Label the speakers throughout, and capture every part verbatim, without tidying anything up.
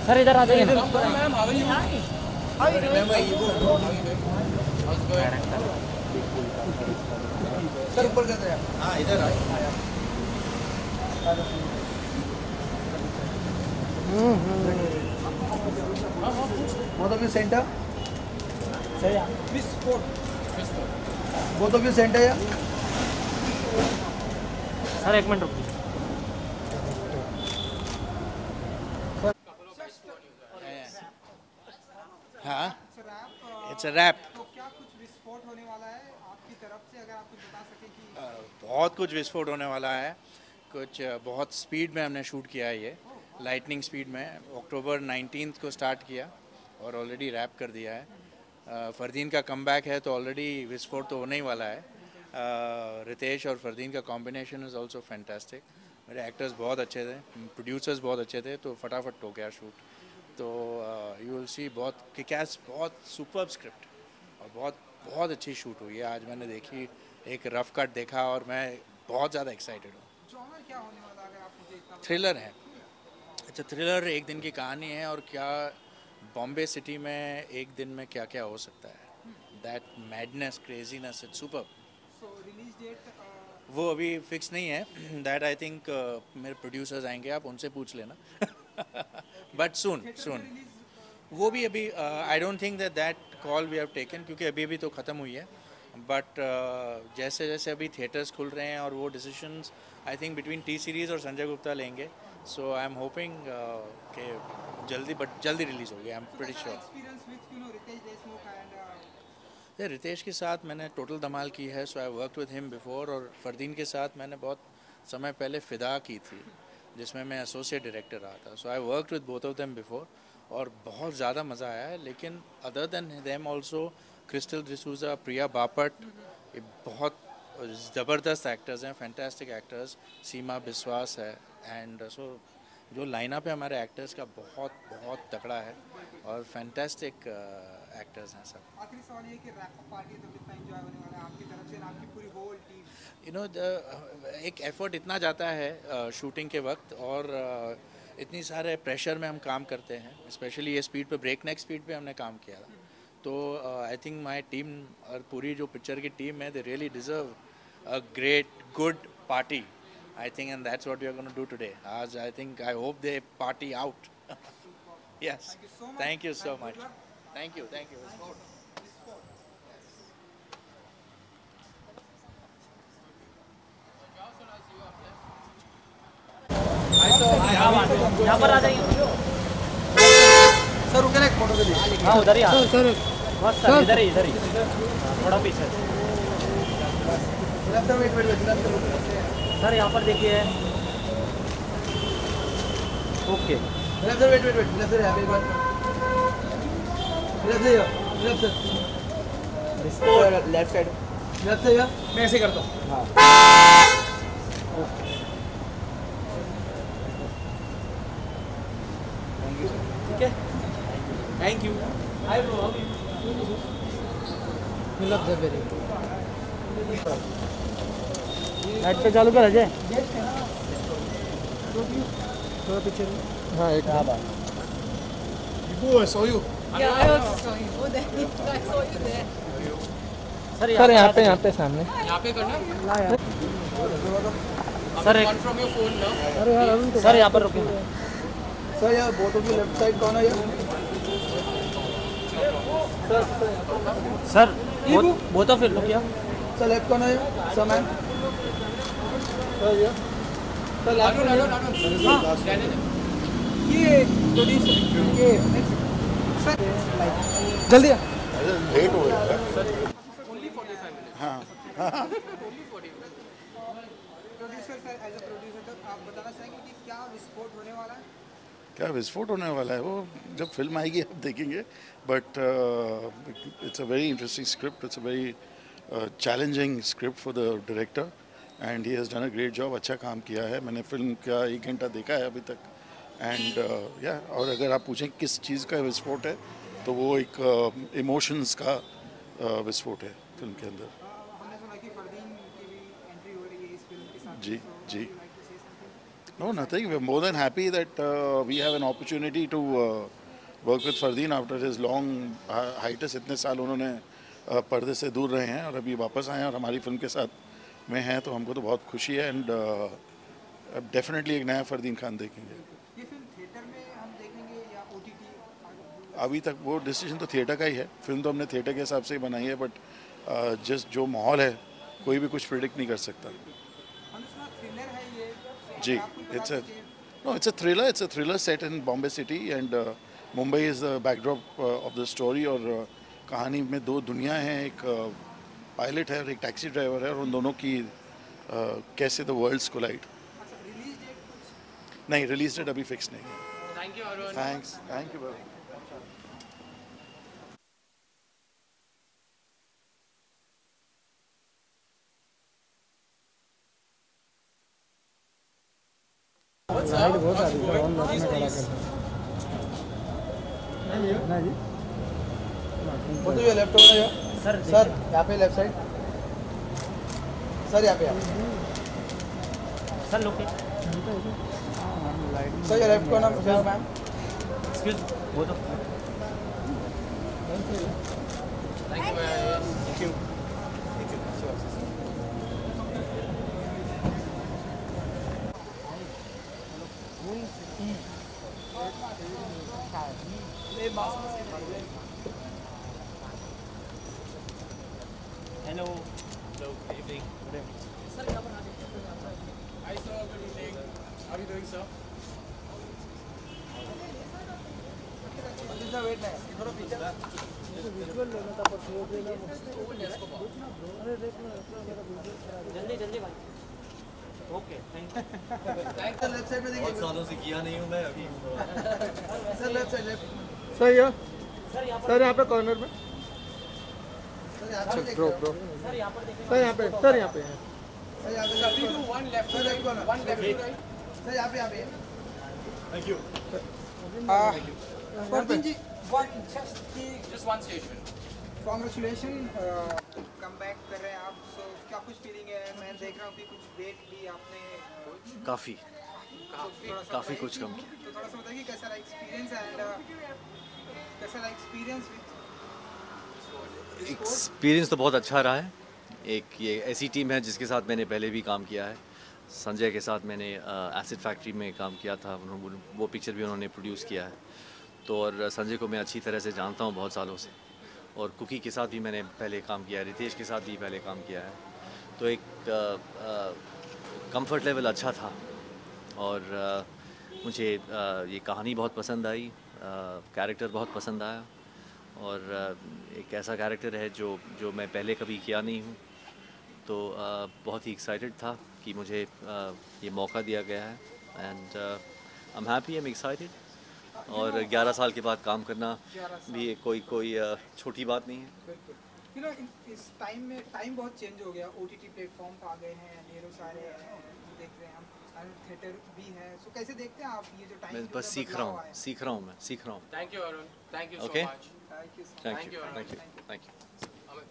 Speaker 1: Sir इधर आ जाइए।
Speaker 2: Sir ऊपर करते हैं। हाँ इधर आइए। Both of you center.
Speaker 1: सही है।
Speaker 2: Both of you center या?
Speaker 1: सर एक मिनट रुकिए।
Speaker 3: हाँ, इट्स अ रैप।
Speaker 4: तो क्या कुछ विस्फोट होने वाला है आपकी तरफ से, अगर आप कुछ बता सकें कि?
Speaker 3: बहुत कुछ विस्फोट होने वाला है। कुछ बहुत स्पीड में हमने शूट किया है, ये लाइटनिंग स्पीड में। अक्टूबर नाइनटीन्थ को स्टार्ट किया और ऑलरेडी रैप कर दिया है। फरदीन का कमबैक है तो ऑलरेडी विस्फोट तो होने ही वाला है। रितेश और फरदीन का कॉम्बिनेशन इज़ ऑल्सो फैंटास्टिक। मेरे एक्टर्स बहुत अच्छे थे, प्रोड्यूसर्स बहुत अच्छे थे, तो फटाफट हो गया शूट। तो यू विल सी बहुत किकैस, बहुत सुपर्ब स्क्रिप्ट और बहुत बहुत अच्छी शूट हुई है। आज मैंने देखी, एक रफ कट देखा और मैं बहुत ज़्यादा एक्साइटेड हूँ।
Speaker 4: जॉनर क्या होने वाला है, अगर आप मुझे इतना?
Speaker 3: थ्रिलर है। अच्छा, थ्रिलर एक दिन की कहानी है और क्या बॉम्बे सिटी में एक दिन में क्या क्या हो सकता है, that madness, craziness, it's superb.
Speaker 4: So release date
Speaker 3: वो अभी फिक्स नहीं है, दैट आई थिंक मेरे प्रोड्यूसर्स आएंगे, आप उनसे पूछ लेना। बट सून सून वो भी अभी I don't think that that call we have taken, क्योंकि अभी अभी तो ख़त्म हुई है। बट uh, जैसे जैसे अभी थिएटर्स खुल रहे हैं और वो decisions I think between T Series और संजय गुप्ता लेंगे। सो आई एम होपिंग कि जल्दी, बट जल्दी रिलीज़ होगी, I am pretty sure.
Speaker 4: Experience with you know Ritesh Deshmukh and
Speaker 3: ये रितेश के साथ मैंने टोटल धमाल की है, so I work with him before. और फरदीन के साथ मैंने बहुत समय पहले फ़िदा की थी, जिसमें मैं एसोसिएट डायरेक्टर रहा था। So I work with both of them before और बहुत ज़्यादा मज़ा आया है। लेकिन other than them also Crystal D'Souza, Priya Bapat, ये बहुत ज़बरदस्त एक्टर्स हैं, फैंटास्टिक एक्टर्स। सीमा बिस्वास है, एंड सो जो लाइनअप है हमारे एक्टर्स का बहुत बहुत तगड़ा है और फैंटास्टिक एक्टर्स हैं सब।
Speaker 4: आखिरी सवाल ये कि रैप पार्टी तो कितना एंजॉय होने वाला है आपकी तरफ से और आपकी पूरी होल टीम?
Speaker 3: यू नो एक एफर्ट इतना जाता है शूटिंग के वक्त, और uh, इतनी सारे प्रेशर में हम काम करते हैं, स्पेशली ये स्पीड पे, ब्रेक नेक स्पीड पे हमने काम किया था। तो आई थिंक माय टीम और पूरी जो पिक्चर की टीम है, they really deserve a great good party, I think, and that's what we are gonna do today. आज I think, I hope they party out. Yes, thank you so much, thank you, thank you.
Speaker 1: यहाँ पर आ जाइए।
Speaker 2: Sir रुके ना, एक photo के लिए।
Speaker 1: हाँ उधर ही आ।
Speaker 2: सर
Speaker 1: बस सर इधर ही, इधर ही थोड़ा पीछे।
Speaker 2: Sir wait wait wait
Speaker 1: sir यहाँ पर देखिए। Okay
Speaker 2: left sir, wait wait wait left sir, एक बार left sir, left sir, left side, left sir. मैं ऐसे करता हूँ। हाँ ठीक है, thank you. Hi bro, how are you? Love the very
Speaker 1: light पे चालू कर अजय।
Speaker 2: थोड़ा पीछे। हाँ एक बात।
Speaker 5: Ibu, I saw you.
Speaker 6: Yeah, I also saw you. Oh, there. I saw you there.
Speaker 1: Sir
Speaker 2: sir यहाँ पे, यहाँ पे सामने।
Speaker 5: यहाँ पे करना।
Speaker 1: सर एक
Speaker 5: One from your phone now.
Speaker 2: अरे यार अरुण,
Speaker 1: सर यहाँ पर रुकिए।
Speaker 2: सर यार both of you left side कौन है यार?
Speaker 1: सर वो तो फिर रुकिए।
Speaker 2: सर लेफ्ट कौन है? Sir ma'am. सर यार, sir last
Speaker 5: Arun, Arun, Arun. हाँ, रहने दे।
Speaker 2: ये प्रोड्यूसर ये सर जल्दी आ।
Speaker 7: लेट हो गया।
Speaker 5: Only forty-five minutes.
Speaker 7: हाँ
Speaker 5: Only forty minutes.
Speaker 4: Producer sir, as a producer तो आप बताना चाहेंगे कि क्या विस्फोट होने वाला है?
Speaker 7: क्या विस्फोट होने वाला है, वो जब फिल्म आएगी आप देखेंगे। But it's a very interesting script, it's a very challenging script for the director and he has done a great job. अच्छा काम किया है। मैंने फिल्म का एक घंटा देखा है अभी तक, एंड या uh, और अगर आप पूछें किस चीज़ का विस्फोट है, तो वो एक इमोशंस uh, का uh, विस्फोट है फिल्म के अंदर।
Speaker 4: हमने सुना कि फरदीन की भी एंट्री हो रही है इस फिल्म के साथ।
Speaker 7: जी जी। No, nothing. We're more than happy that uh, we have an opportunity to uh, work with Fardeen after his long uh, hiatus. इतने साल उन्होंने uh, पर्दे से दूर रहे हैं और अभी वापस आए हैं और हमारी फिल्म के साथ में हैं, तो हमको तो बहुत खुशी है एंड डेफिनेटली एक नया फरदीन खान देखेंगे।
Speaker 4: ये फिल्म थिएटर में हम देखेंगे या ओटीटी?
Speaker 7: अभी तक वो डिसीजन तो थिएटर का ही है। फिल्म तो हमने थिएटर के हिसाब से ही बनाई है, बट जस्ट जो माहौल है कोई भी कुछ प्रिडिक्ट नहीं कर सकता।
Speaker 4: थ्रिलर है ये?
Speaker 7: जी, it's a no it's a thriller it's a thriller set in Bombay city and Mumbai is the backdrop of the story. और uh, कहानी में दो दुनिया हैं, एक पायलट uh, है और एक टैक्सी ड्राइवर है, और उन दोनों की uh, कैसे द वर्ल्ड्स कोलाइड। नहीं, रिलीज डेट अभी फिक्स नहीं है।
Speaker 5: Thank you Arun.
Speaker 7: Thanks, thank you.
Speaker 2: वो तो ये लेफ्ट होगा
Speaker 1: सर
Speaker 2: सर, यहाँ पे लेफ्ट साइड सर, यहाँ पे
Speaker 1: सर लोग
Speaker 2: सर, ये लेफ्ट कॉर्नर मैम।
Speaker 1: एक्सक्यूज वो तो
Speaker 5: thank you ma'am.
Speaker 2: Thank you.
Speaker 1: Hello
Speaker 5: Hello, good evening. Hi sir, good evening. How are you doing, sir?
Speaker 4: Wait नहीं थोड़ा पीछे
Speaker 1: जल्दी जल्दी भाई। Okay thank you.
Speaker 4: Sir left side में देखिए।
Speaker 8: बहुत सालों से किया नहीं हूँ मैं अभी।
Speaker 4: Sir left side left
Speaker 2: sir ये
Speaker 1: सर यहाँ
Speaker 2: सर यहाँ पे कॉर्नर में
Speaker 4: सर यहाँ पे
Speaker 2: ब्रो ब्रो
Speaker 1: सर यहाँ पर देखिए।
Speaker 2: सर यहाँ पे सर यहाँ पे
Speaker 4: सर यहाँ पे
Speaker 5: Three to one left to right, one left to right.
Speaker 4: Sir यहाँ पे यहाँ पे
Speaker 8: thank you.
Speaker 4: Fardeen ji one just की
Speaker 5: Just one station.
Speaker 4: Congratulation come back कर रहे हैं आप, सो क्या कुछ फीलिंग है? मैं देख रहा हूँ कि कुछ वेट भी आपने
Speaker 8: काफ़ी
Speaker 4: थोड़ा सा
Speaker 8: काफ़ी कुछ कम किया।
Speaker 4: तो थोड़ा सा बताइए कि कैसा रहा एक्सपीरियंस एंड कैसा रहा एक्सपीरियंस विद
Speaker 8: एक्सपीरियंस तो बहुत अच्छा रहा है। एक ये ऐसी टीम है जिसके साथ मैंने पहले भी काम किया है। संजय के साथ मैंने एसिड फैक्ट्री में काम किया था, उन्होंने वो पिक्चर भी उन्होंने प्रोड्यूस किया है। तो और संजय को मैं अच्छी तरह से जानता हूँ बहुत सालों से, और कुकी के साथ भी मैंने पहले काम किया है, रितेश के साथ भी पहले काम किया है। तो एक कंफर्ट लेवल अच्छा था, और आ, मुझे आ, ये कहानी बहुत पसंद आई, कैरेक्टर बहुत पसंद आया, और आ, एक ऐसा कैरेक्टर है जो जो मैं पहले कभी किया नहीं हूँ। तो आ, बहुत ही एक्साइटेड था कि मुझे आ, ये मौका दिया गया है, and I am happy, I am excited. और ग्यारह साल के बाद काम करना भी कोई कोई आ, छोटी बात नहीं है।
Speaker 4: यू नो इस टाइम में टाइम बहुत चेंज हो गया, ओटीटी प्लेटफॉर्म पे आ गए हैं, ढेरों सारे देख रहे हैं हम, थिएटर भी है, सो कैसे देखते हैं आप ये जो टाइम?
Speaker 8: मैं बस सीख रहा हूँ सीख रहा हूँ मैं सीख रहा हूँ।
Speaker 5: Thank you, Arun. Thank you
Speaker 8: Okay.
Speaker 5: so much.
Speaker 4: Thank you
Speaker 8: thank
Speaker 5: Thank
Speaker 8: you
Speaker 5: you,
Speaker 8: thank you thank you.
Speaker 5: Amit.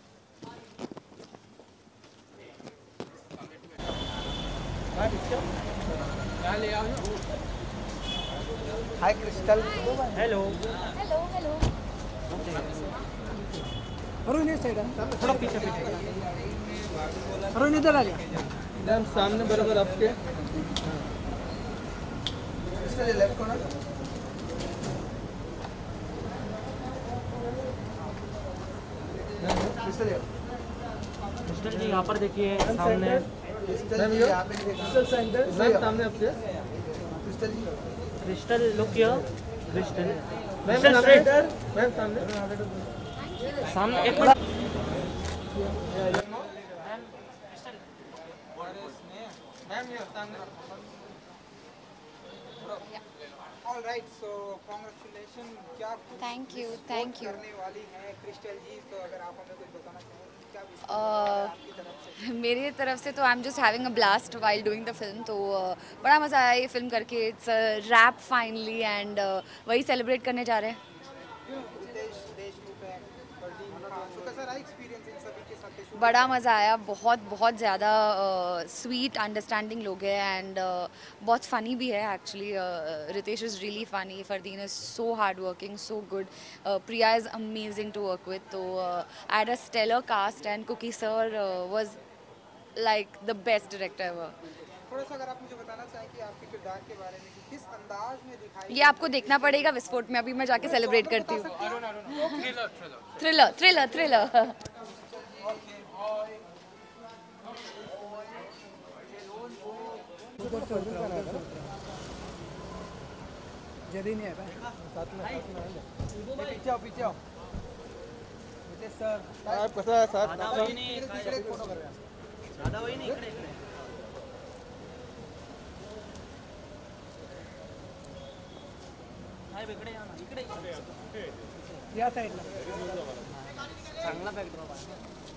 Speaker 5: क्या ले आओ?
Speaker 4: Hi Crystal.
Speaker 1: Hello
Speaker 6: Hello, hello.
Speaker 4: Arun ये साइड है,
Speaker 1: थोड़ा पीछे पीछे।
Speaker 4: अरुण इधर आ जा।
Speaker 2: एकदम सामने बराबर आपके।
Speaker 4: Crystal left corner. Crystal
Speaker 1: mister ji यहाँ पर देखिए सामने।
Speaker 4: क्रिस्टल जी यहाँ पे
Speaker 2: क्रिस्टल सेंटर मैम सामने आपके।
Speaker 4: क्रिस्टल जी
Speaker 1: क्रिस्टल लुक किया। क्रिस्टल
Speaker 2: मैम
Speaker 1: क्रिस्टल
Speaker 2: सामने
Speaker 1: स्ट्रेट
Speaker 2: मैम सामने।
Speaker 1: सामने एक मिनट।
Speaker 4: मैम ये सामने। All right, so congratulation. क्या कुछ
Speaker 6: Thank you, thank you.
Speaker 4: करने वाली है क्रिस्टल जी, तो अगर आप हमें कुछ बताना चाहें क्या विशेष
Speaker 6: Uh,
Speaker 4: आपकी तरफ से?
Speaker 6: मेरी तरफ से तो I am just having a blast while doing the film. तो uh, बड़ा मज़ा आया ये फिल्म करके। इट्स रैप फाइनली, एंड वही सेलिब्रेट करने जा रहे हैं।
Speaker 4: रितेश देशमुख है, फरदीन खान, तो कैसा रहा एक्सपीरियंस इन सभी के साथ?
Speaker 6: बड़ा मज़ा आया, बहुत बहुत ज़्यादा स्वीट अंडरस्टैंडिंग लोग हैं एंड बहुत फ़नी भी है actually. Ritesh is really funny, Fardeen is so hard working, so good, Priya is amazing to work with. तो I had a stellar cast and Kookie sir was like the best director ever.
Speaker 4: थोड़ा सा अगर आप मुझे बताना चाहें कि आपके किरदार के बारे में कि किस अंदाज में दिखाई.
Speaker 6: ये आपको देखना पड़ेगा विस्फोट में, अभी मैं जाके सेलिब्रेट करती हूँ.
Speaker 5: Thriller, thriller.
Speaker 6: Thriller thriller thriller.
Speaker 4: जल्दी नहीं आया साथ में पीछे आओ पीछे आओ नितेश सर साहब कसा आहे सर
Speaker 1: दादा वहिनी
Speaker 4: इकडे फोटो करूया.
Speaker 1: दादा वहिनी इकडे इकडे साहेब इकडे या ना, इकडे
Speaker 4: या साईडला
Speaker 1: चांगला बॅकड्रॉप आहे.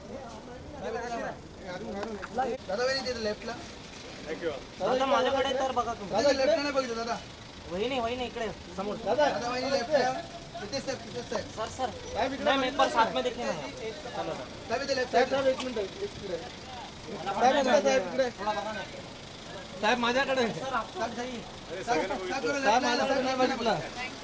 Speaker 2: दादा वहिनी तिथे लेफ्टला.
Speaker 1: दादा माझ्याकडे तर बघा तुम्ही.
Speaker 2: दादा लेफ्टला नाही बघितलं दादा.
Speaker 1: वहिनी वहिनी इकडे समोर.
Speaker 2: दादा वहिनी लेफ्टला. नितेश साहेब नितेश साहेब.
Speaker 1: सर सर मैम एक बार साथ में देखने में आया. चलो
Speaker 2: साहेब इथे लेफ्ट साहेब एक मिनिट इकडे. साहेब साहेब इकडे. साहेब माझ्याकडे.
Speaker 1: सर आपको सही.
Speaker 2: साहेब साहेब माझ्याकडे नाही बघितलं.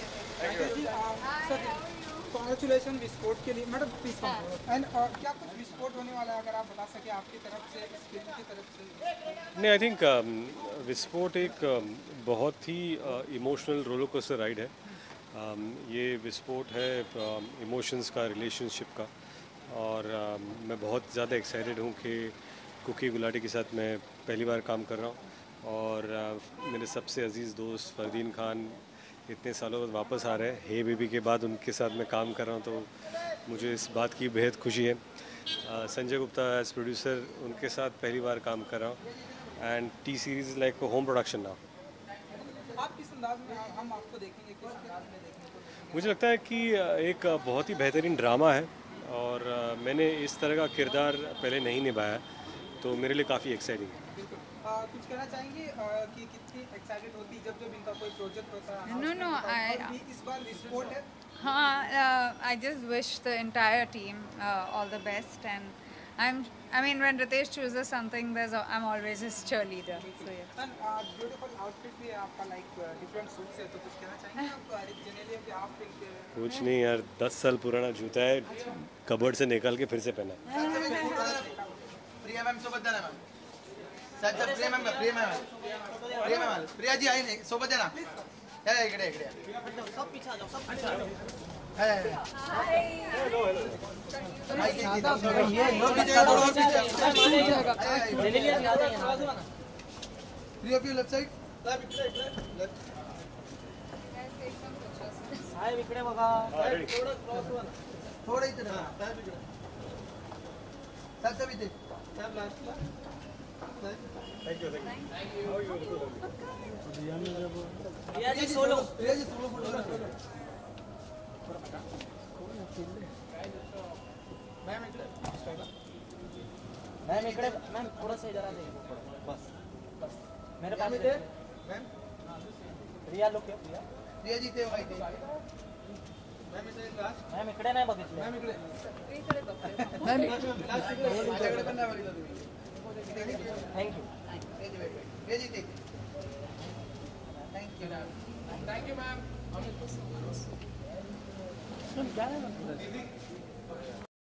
Speaker 4: कॉन्ग्रेचुलेशन विस्फोट के लिए मैडम प्लीज एंड क्या कुछ विस्फोट होने वाला है अगर आप बता सके आपकी तरफ से इस फिल्म की तरफ से.
Speaker 9: नहीं, आई थिंक विस्फोट एक um, बहुत ही इमोशनल रोलर कोस्टर राइड है. um, ये विस्फोट है इमोशंस का, रिलेशनशिप का, और um, मैं बहुत ज़्यादा एक्साइटेड हूँ कि कुकी गुलाटी के साथ मैं पहली बार काम कर रहा हूँ. और uh, मेरे सबसे अजीज़ दोस्त फरदीन खान इतने सालों बाद वापस आ रहे हैं. हे बेबी के बाद उनके साथ मैं काम कर रहा हूँ, तो मुझे इस बात की बेहद खुशी है. uh, Sanjay Gupta as producer, उनके साथ पहली बार काम कर रहा हूँ. And T series like home production now.
Speaker 4: आप किस अंदाज में हम आपको देखेंगे, किस अंदाज में देखने को मिलेंगे?
Speaker 9: मुझे लगता है कि एक बहुत ही बेहतरीन ड्रामा है, और मैंने इस तरह का किरदार पहले नहीं निभाया, तो मेरे लिए काफ़ी एक्साइटिंग है.
Speaker 4: आ, कुछ कहना चाहेंगे आ, कि कितनी एक्साइटेड होती जब जब इनका कोई प्रोजेक्ट होता है?
Speaker 10: No, no, I-
Speaker 4: और भी इस बार विस्फोट है.
Speaker 10: Huh, uh, I just wish the entire team uh, all the best, and I'm. I mean, when Ritesh chooses something, there's a, I'm always his cheerleader. So yeah.
Speaker 4: And beautiful outfit भी है आपका, like different suit से, तो कुछ कहना चाहेंगे आप generally कि आप एक
Speaker 9: कुछ नहीं यार, दस साल पुराना जूता है, कबर्ड से निकाल के फिर से पहना है.
Speaker 2: प्रिया मैम सोबत जाना मैम. साहेब साहेब Priya ma'am Priya ma'am Priya ma'am Priya ji आहे ना सोबत जाना. हे इकडे इकडे.
Speaker 1: सब पीछे आ जाओ, सब पीछे आ जाओ.
Speaker 2: हे ये लोग पीछे और पीछे.
Speaker 1: ले ले लिया ज्यादा है ना.
Speaker 2: प्रिया प्रिया लेफ्ट साइड. साहेब इकडे इकडे.
Speaker 1: साहेब इकडे बघा.
Speaker 2: थोडं इथे ना. साहेब इकडे. साहेब साहेब इथे. साहेब लास्टला. Thank you thank you.
Speaker 1: Priya ji solo.
Speaker 2: Priya ji solo photo. Ma'am इकडे.
Speaker 1: मैम इकडे मैम थोड़ा सा इधर आ जाइए. बस बस मेरे पास
Speaker 2: इथे. मैम
Speaker 1: प्रिया लोक आहे. प्रिया
Speaker 2: प्रिया जी इथे बघा इथे. मैम इथे लास्ट.
Speaker 1: मॅम इकडे नाही बघितलं.
Speaker 2: मैम इकडे. मैम माझ्याकडे पण नाही बघितलं तुम्ही.
Speaker 1: थँक्यू.
Speaker 2: प्रिया जी इथे. Thank you.
Speaker 5: Thank you, ma'am.
Speaker 1: क्या है